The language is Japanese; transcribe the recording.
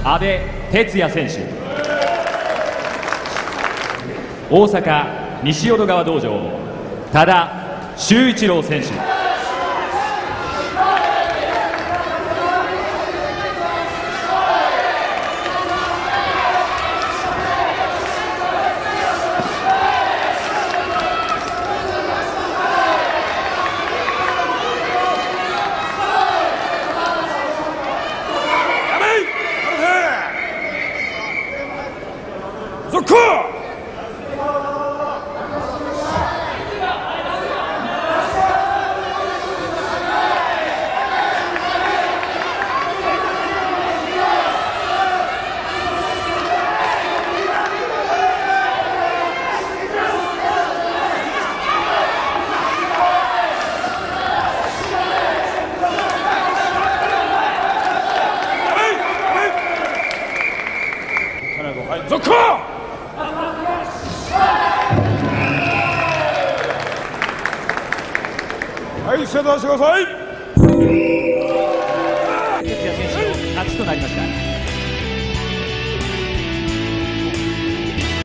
阿部哲也選手、大阪西淀川道場多田修一郎選手、 続行。続行。はい、正座してください。 哲也選手の勝ちとなりました。